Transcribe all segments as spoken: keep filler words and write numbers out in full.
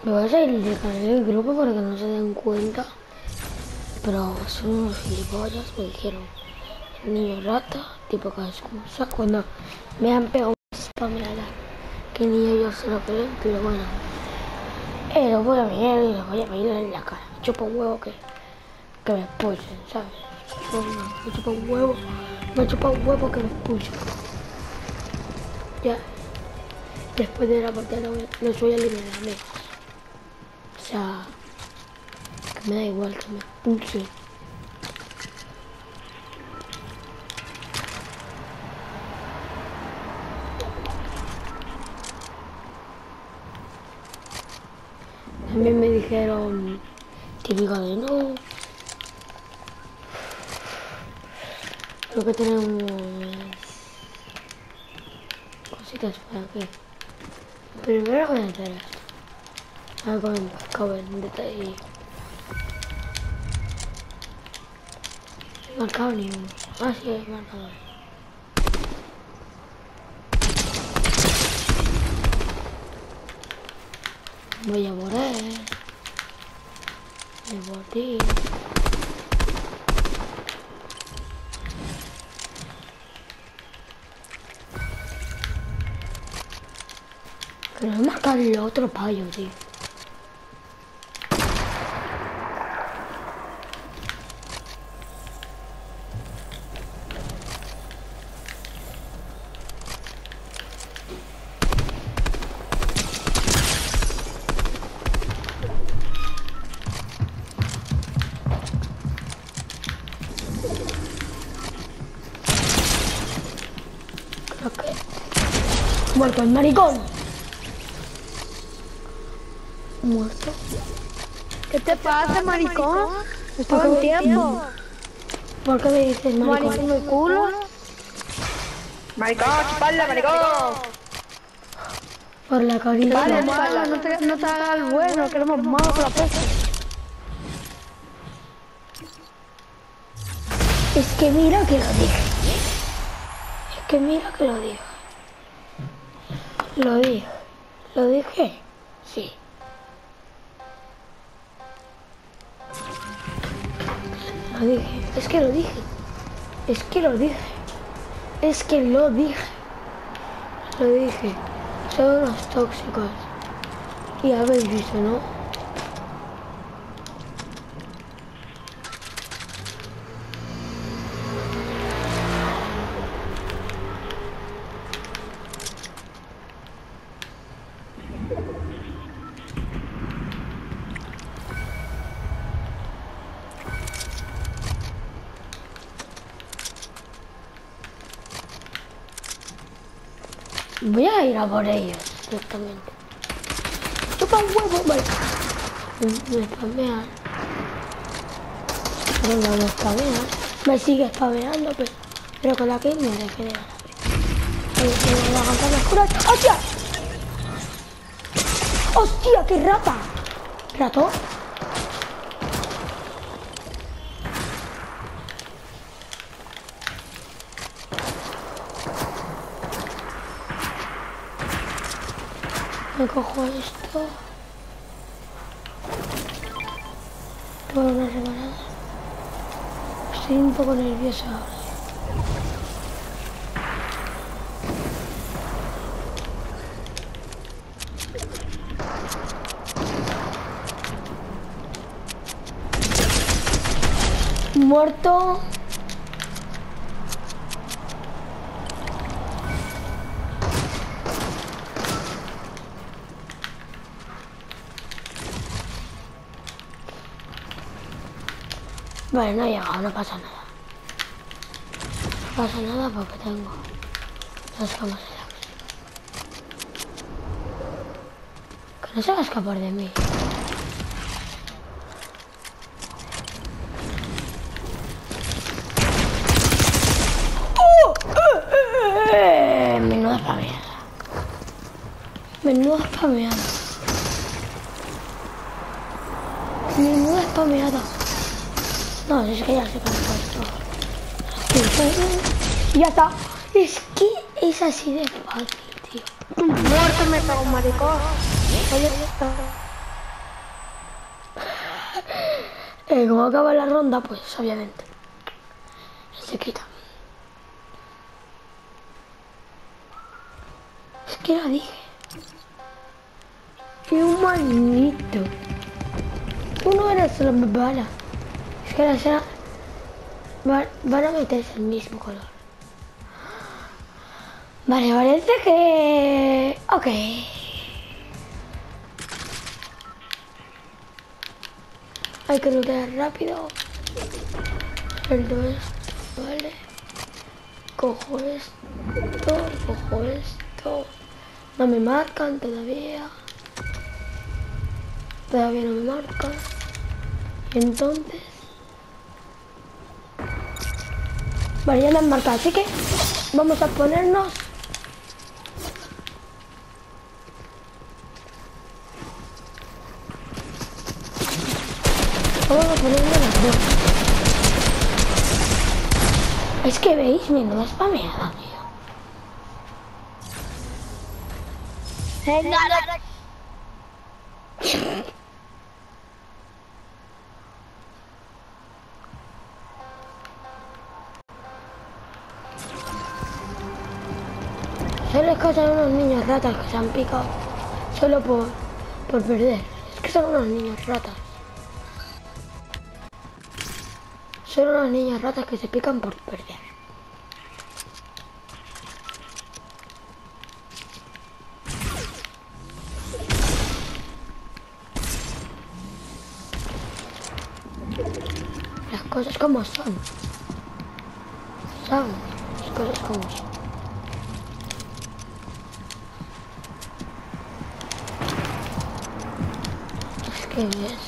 Me voy a salir de canal del grupo para que no se den cuenta. Pero son unos gilipollas, me dijeron. El niño rata, tipo que excusa cuando me han pegado una spameada. Que ni ellos se lo creen, pero bueno. Eh, lo voy a mirar y los voy a bailar en la cara. Me chupa un huevo que, que me expulsen, ¿sabes? No, no, me chupa un huevo, me chupa un huevo que me expulsen. Ya. Después de la partida los voy a eliminar, amigos. O sea, que me da igual que me expulsen. También me dijeron, típico de no. Creo que tenemos cositas para aquí. Primero voy a hacer esto. A ver, acabo en detalle. No marcado ni uno. Ah, sí, hay marcador. Voy a morir. Voy a morir. Pero no marcar el otro payo, tío. Creo que... Muerto el maricón. Muerto. ¿Qué te pasa, maricón? Estoy con tiempo. ¿Por qué me dices maricón? Maricón de culo. Maricón, chuparla, maricón. Por la carita. Vale, malo, no te, no te hagas el bueno, que éramos malos con la pesa. Es que mira que lo dije. Es que mira que lo dije. Lo dije. ¿Lo dije? Sí. Lo dije. Es que lo dije. Es que lo dije. Es que lo dije. Lo dije. Son unos tóxicos. Y habéis visto, ¿no? Voy a ir a por ellos directamente. Chupa un huevo, vale. Me spamean. Venga, me spamean. Me sigue spameando, pero, pero con la que me dejé de ganar. Me va a aguantar las curas. ¡Hostia! ¡Hostia, qué rata! ¿Rato? Me cojo esto. Toda una rebanada. Estoy un poco nerviosa ahora. Muerto. Vale, no he llegado, no pasa nada. No pasa nada porque tengo las camas eléctricas. Que no se va a escapar de mí. ¡Oh! ¡Eh, eh, eh! Menuda spameada. Menuda spameada. Menuda spameada. No, es que ya se cansó esto. Ya está. Es que es así de fácil, tío. Muerto me cago, maricón. Oye, eh, como acaba la ronda, pues obviamente se quita. Es que lo dije. ¡Qué humanito! Uno era solo me bala. Es que ahora será... van, van a meterse el mismo color. Vale, parece que... Ok. Hay que lootear rápido. Suelto esto, vale. Cojo esto, cojo esto. No me marcan todavía. Todavía no me marcan. Y entonces... Vale, ya me han marcado, así que vamos a ponernos... Vamos a ponernos las dos. Es que veis, menuda spameada, tío. Hey, no, no, no. Solo es que son unos niños ratas que se han picado solo por, por perder. Es que son unos niños ratas. Son unos niños ratas que se pican por perder. Las cosas como son. Son las cosas como son. Es que ves.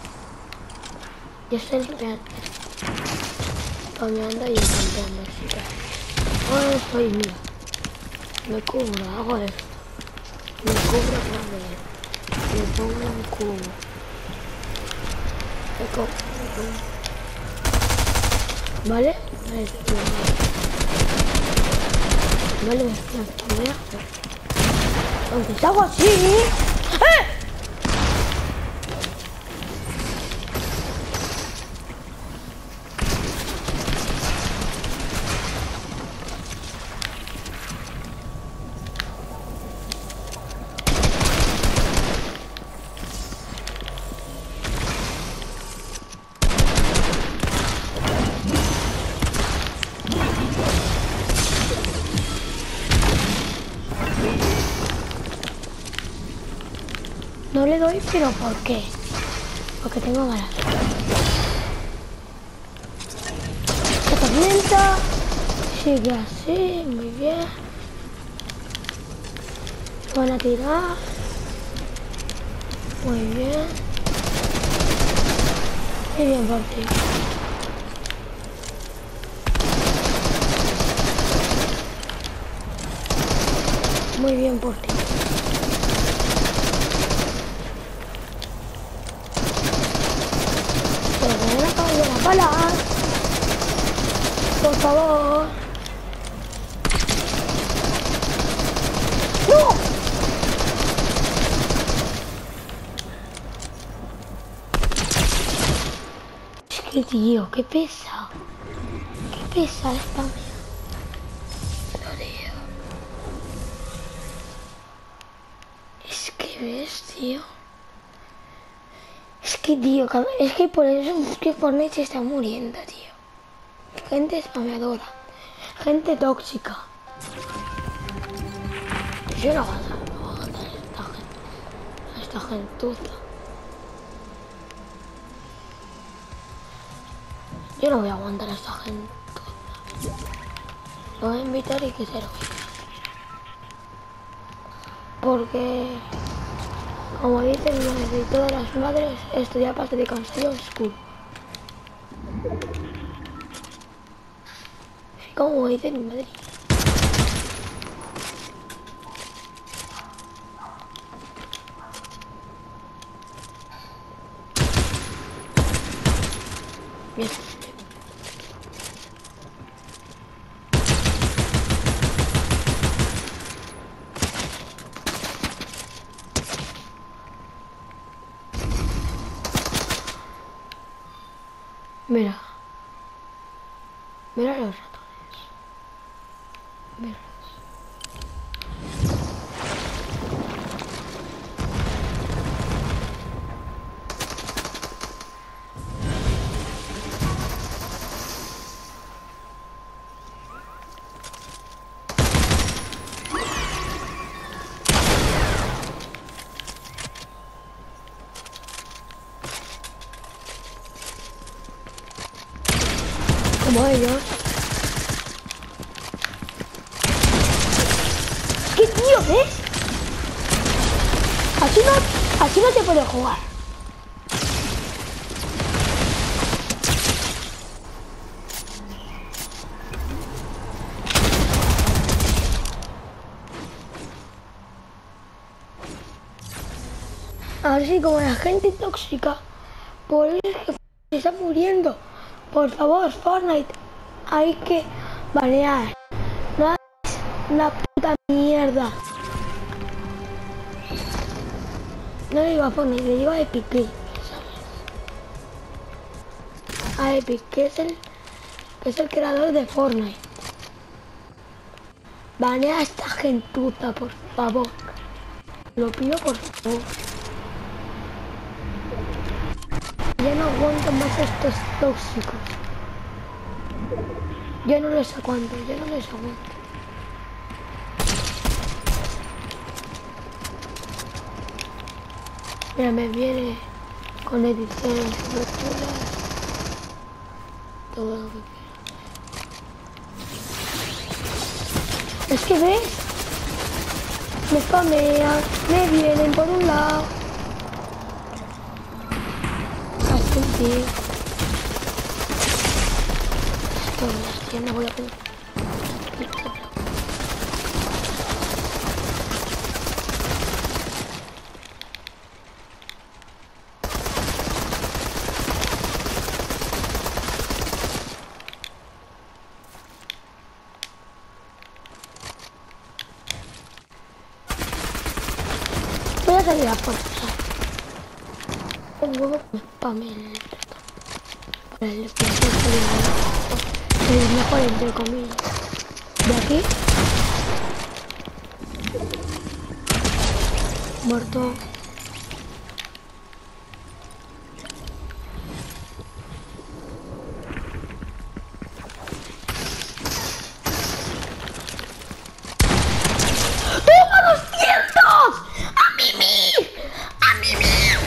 Yo estoy limpiando. Spameando y encontrando chicas. Ahora soy mía. Me cubro, hago esto. Me cubro otra vez. Me pongo un cubo. Me cubro. ¿Vale? Esto. Vale, me estoy spameando. Aunque te hago así. ¡Eh! No le doy, pero ¿por qué? Porque tengo ganas. La tormenta sigue así, muy bien. Van a tirar. Muy bien. Muy bien por ti. Muy bien por ti. Pero que no me acaban de las balas. Por favor. ¡No! Es que tío, qué pesado. Qué pesado esta mierda. Lo tío. Es que ves, tío. Es que, tío, es que por eso es que Fortnite se está muriendo, tío. Gente spameadora. Gente tóxica. Yo no voy a dar, no voy a dar a esta gente. A esta gentuza. Yo no voy a aguantar a esta gentuza. Lo voy a invitar y que se lo vea. Porque... como dice mi madre y todas las madres, estudiar para de canción school. Como dice mi madre. Bien. Mira. Mira los ratones. Mira. Como ellos. ¿Qué tío ves? Así no, así no te puedo jugar. Así como la gente tóxica, por eso es que se está muriendo. Por favor, Fortnite, hay que banear. No es una puta mierda. No le digo a Fortnite, le digo a Epic Games, ¿sabes? A Epic, que es el, que es el creador de Fortnite. Banea a esta gentuza, por favor. Lo pido por favor. Ya no aguanto más estos tóxicos. Ya no les aguanto, ya no les aguanto. Mira, me viene con ediciones super chulas. Todo lo que quiera. Es que ves, me spamean, me vienen por un lado. Sí. Esto ya no voy a poner. Voy a salir a por un huevo que me spame el para el el mejor entre comillas. De aquí. Muerto. ¡Toma doscientos! ¡A mimir! ¡A mimir!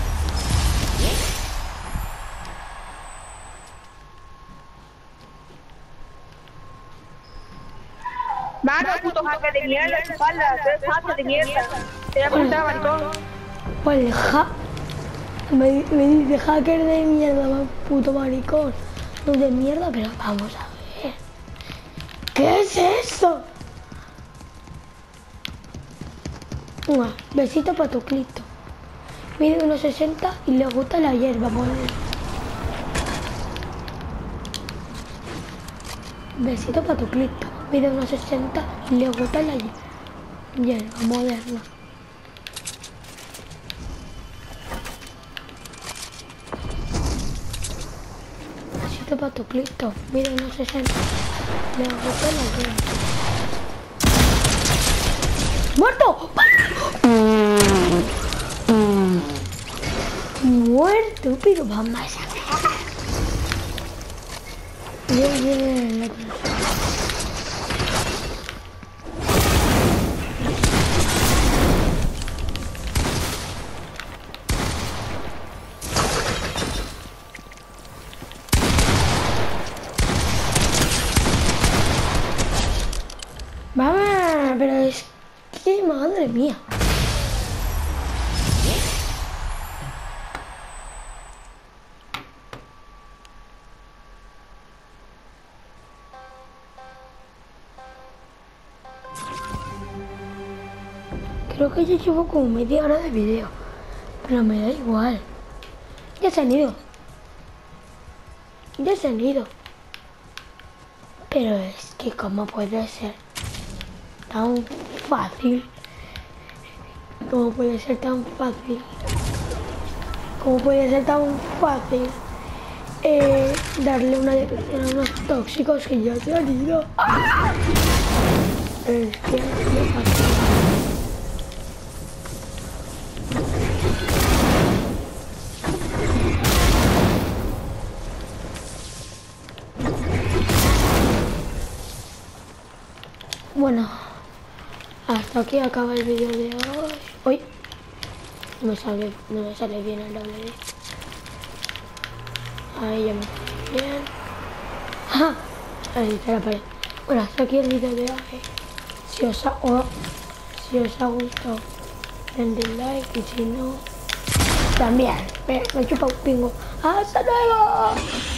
Mano, puto hacker de mierda, espalda, eres hacker de mierda. Te voy a apuntar a todo. Pues el ha... Me, me dice hacker de mierda, puto maricón. No de mierda, pero vamos a ver. ¿Qué es eso? Mua, besito para tu clito. Mide unos sesenta y le gusta la hierba, moler. Besito para tu clito. Mide unos sesenta y le gusta la hierba moderna. Besito para tu clito. Mide unos sesenta. Le gusta la hierba. ¡Muerto! Muerto, pero vamos a ver. Bien, bien. Vamos, pero es que madre mía. Creo que ya llevo como media hora de video, pero me da igual. Ya se han ido. Ya se han ido. Pero es que cómo puede ser tan fácil. ¿Cómo puede ser tan fácil? ¿Cómo puede ser tan fácil eh, darle una detección a unos tóxicos que ya se han ido. ¡Ah! Es que me pasa. Bueno, hasta aquí acaba el vídeo de hoy. Uy, no me sale, no me sale bien el doble. Ahí ya me sale bien. ¡Ja! Ahí está la pared. Bueno, hasta aquí el vídeo de hoy. Si os ha, oh, si os ha gustado, denle like y si no, también. Me, me chupa un pingo. ¡Hasta luego!